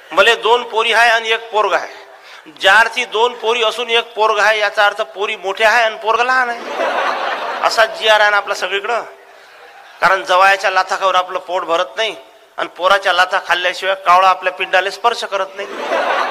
मले 2 पोरी आहे आणि 1 पोरगा आहे. ज्या अर्थी 2 पोरी असून 1 पोरगा आहे याचा अर्थ पोरी मोठ्या आहे आणि पोरगा लहान आहे. असाच जी आर आहे ना आपला सगळीकडं. कारण जवायाच्या लाथा खाऊन आपलं पोट भरत नाही आणि पोराच्या लाथा खाल्ल्याशिवाय कावळा आपल्या पिंडाला स्पर्श करत नाही.